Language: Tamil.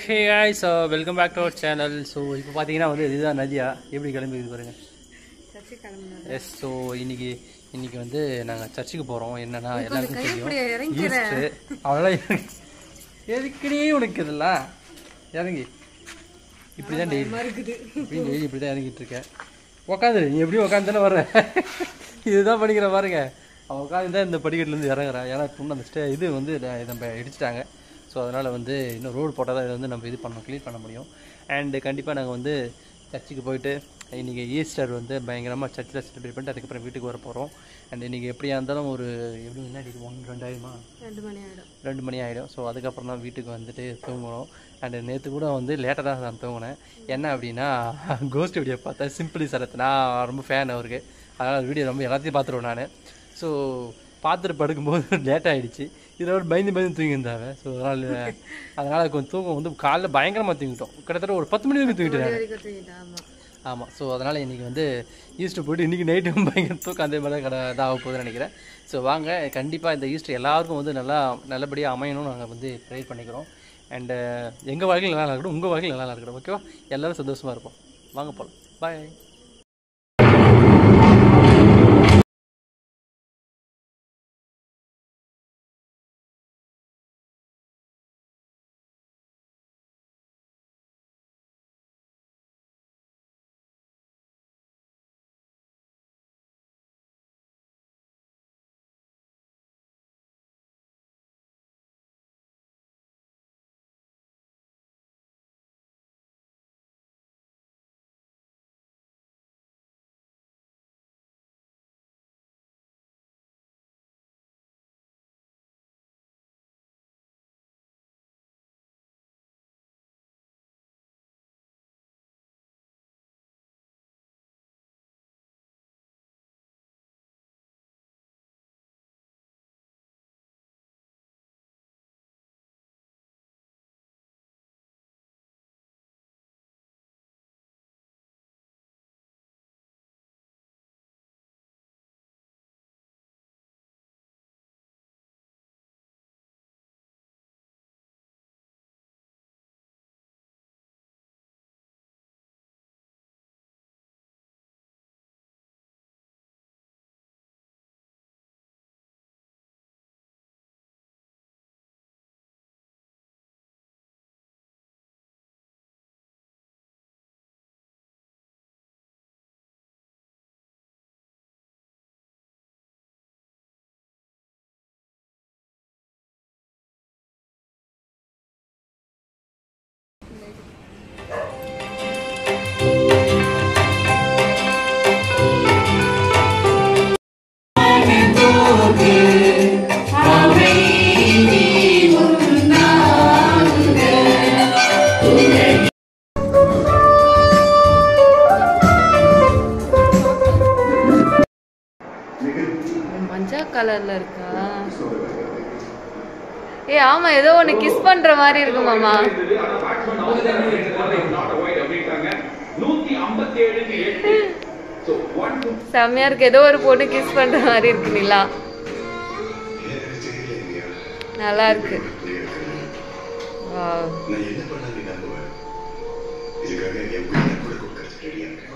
Okay guys welcome back to our channel. So இப்போ பார்த்தீங்கன்னா வந்து இதுதான் நதியா எப்படி கிளம்பிது பாருங்க. எஸ். ஸோ இன்னைக்கு வந்து நாங்கள் சர்ச்சுக்கு போகிறோம். என்னன்னா எல்லாருக்கும் தெரியும் அவ்வளோ எதுக்குனே உனக்கு இதெல்லாம் இறங்கி இப்படி தான் டெய்லி இப்படி தான் இறங்கிட்டு இருக்கேன். உக்காந்து நீ எப்படியும் உட்காந்து வர்ற இதுதான் படிக்கிற பாருங்க. அவன் உட்காந்து தான் இந்த படிக்கட்டுலேருந்து இறங்குறான். ஏன்னா அந்த இது வந்து நம்ம இடிச்சிட்டாங்க. ஸோ அதனால் வந்து இன்னும் ரோடு போட்டால் தான் இதை வந்து நம்ம இது க்ளீன் பண்ண முடியும். அண்டு கண்டிப்பாக நாங்கள் வந்து சர்ச்சுக்கு போயிட்டு இன்றைக்கி ஈஸ்டர் வந்து பயங்கரமாக சர்ச்சில் செலிப்ரேட் பண்ணிட்டு அதுக்கப்புறம் வீட்டுக்கு வர போகிறோம். அண்ட் இன்றைக்கி எப்படியா இருந்தாலும் ஒரு எப்படி முன்னாடி 2 மணி ஆகிடும். ஸோ அதுக்கப்புறம் தான் வீட்டுக்கு வந்துட்டு தூங்கணும். அண்டு நேற்று கூட வந்து லேட்டாக தான் நான் தூங்கினேன். என்ன அப்படின்னா கோஸ்ட் வீடியோ பார்த்தேன். சிம்பிளி சரத் நான் ரொம்ப ஃபேன் அவருக்கு. அதனால் வீடியோ ரொம்ப எல்லாத்தையும் பார்த்துருவேன் நான். ஸோ பார்த்துட்டு படுக்கும்போது லேட் ஆகிடுச்சு. இதோட பயந்து தூங்கியிருந்தாங்க. ஸோ அதனால் கொஞ்சம் தூக்கம் வந்து காலைல பயங்கரமாக தூங்கிட்டோம். கிட்டத்தட்ட ஒரு 10 மணி வரைக்கும் தூங்கிட்டேன். ஆமாம். ஸோ அதனால் இன்றைக்கி வந்து ஈஸ்டர் போய்ட்டு இன்றைக்கி நைட்டும் பயங்கர தூக்கம் அதே மாதிரி தான் இதாக போகுதுன்னு நினைக்கிறேன். ஸோ வாங்க கண்டிப்பாக இந்த ஈஸ்டர் எல்லாருக்கும் வந்து நல்லபடியாக அமையணும்னு நாங்கள் வந்து ப்ரே பண்ணிக்கிறோம். அண்டு எங்கள் வாழ்க்கையில் நல்லா இருக்கட்டும், உங்கள் வாழ்க்கையில் நல்லா இருக்கட்டும். ஓகேவா? எல்லோரும் சந்தோஷமாக இருப்போம். வாங்க போகலாம். பாய். மஞ்சள் கலர்ல இருக்கா? ஆமா, ஏதோ ஒண்ணு கிஸ் பண்ற மாதிரி இருக்கு மாமா. செம்மையா இருக்கு. ஏதோ ஒரு பொண்ணு கிஸ் பண்ற மாதிரி இருக்கு. நிலா நல்லா இருக்கு. வாவ்.